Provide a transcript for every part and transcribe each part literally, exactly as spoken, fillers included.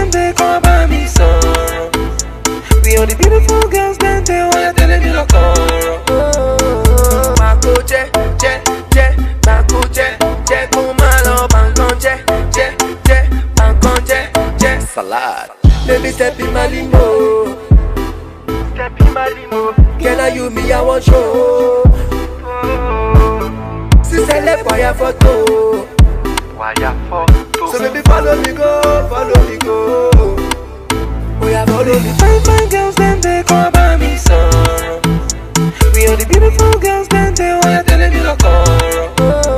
them they come by me son. We are the beautiful girls, then they wanna tell me to come. Gbakoje, je, je, Gbakoje, je, kumalo, bangonje, je, je, bangonje, je. Salad. Baby, step in my limo. Step in my limo. Can I you me? I want show. Sister, let wire photo. Wire photo. So baby, follow me go, follow me go. Oh yeah, follow me. Fine, fine girls, then they come by me son. We are the beautiful girls, then they wanna tell me to come.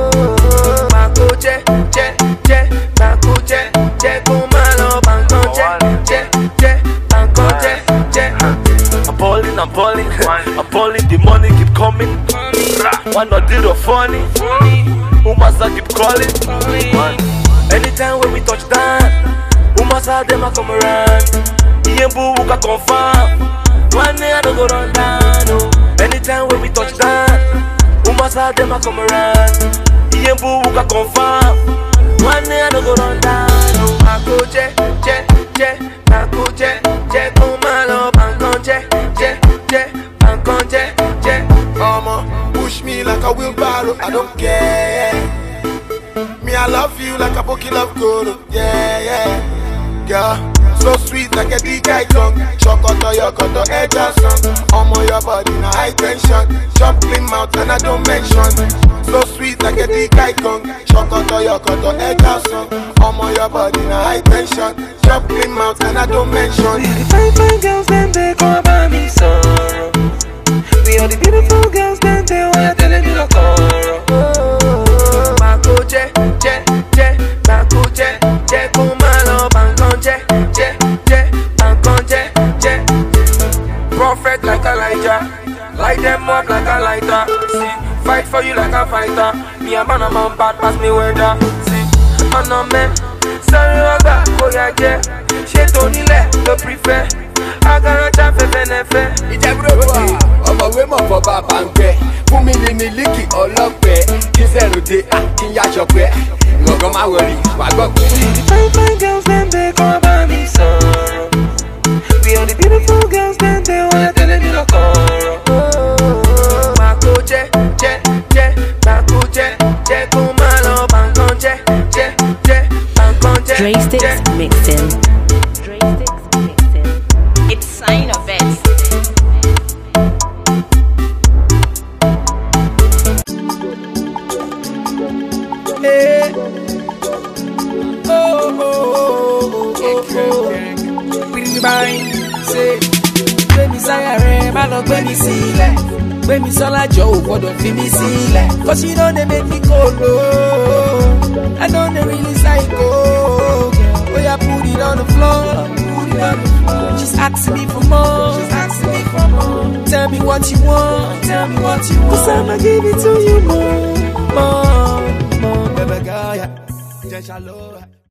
Gbakoje, je, je, Gbakoje, je, kumalo, bangonje, je, je, bangonje, je. I'm balling, I'm balling, I'm balling. The money keep coming. One not did or funny. Umasa keep calling. Anytime when we touch down, Umasa them a come around. Yembu uka confirm. One day I don't go run down. Oh. Anytime when we touch down, Umasa them a come around. Yembu uka confirm. One day I don't go run down. Oh. Gbakoje, je, je, Gbakoje, je, kumalo, bangonje, je, je, bangonje, je. Mama, push me like a wheelbarrow, I don't care. Me, I love you like a bookie love good, yeah, yeah. Girl, so sweet like a D K tongue. Chocoto, yokoto, edge or song. I'm on your body, now high tension. Shop clean mouth and I don't mention. So sweet like a D K tongue. Chocoto, yokoto, edge or song. I'm on your body, now high tension. Shop clean mouth and I don't mention. The fine, fine girls, then they come by me son. We are the beautiful girls, then they wanna tell me to come. Gbakoje, je, je, Gbakoje, je, kumalo, bangonje, je, je, bangonje, je. Prophet like Elijah, light them up like a lighter. See, fight for you like a fighter. Me a man a man bad pass me weather. See, man a man, sorry oga, koyaje. She Tony le, the prefect. Agaraja fefe nefe. Ìjẹ́búrò ọmọ wé mọ̀ fọ́ bàbá ń pẹ́. Fún mi ní mílíkì ọlọ́pẹ́. Kí sẹ́nu dé, kí n yáṣọ pẹ́. Ìwọ̀ngàn máa wọrí, wà gbọ́ pé. Fine, fine girls, then they come by me son. We are the beautiful girls, then they wanna tell me to come. Gbakoje, je, je, Gbakoje, je, kumalo, bangonje, je, je, bangonje, Dre Sticks mixing. Dre Sticks mixing. It's sign of it. Hey. Oh, oh, oh, oh, A Q M Gang. We bind, say, gbé mi sáyà rẹ̀, má lọ gbé mi sílẹ̀. Gbé mi sọ́lá jọ ò gbọ́dọ̀ fi mi sílẹ̀. Cause you know they make me go low. I know they really psycho. Oh yeah, put it on the floor. Put it on the floor. She's asking me for more. She's asking me for more. Tell me what you want. Tell me what you want. Cause I'ma give it to you more. More, more, baby girl, yeah. Just shallow.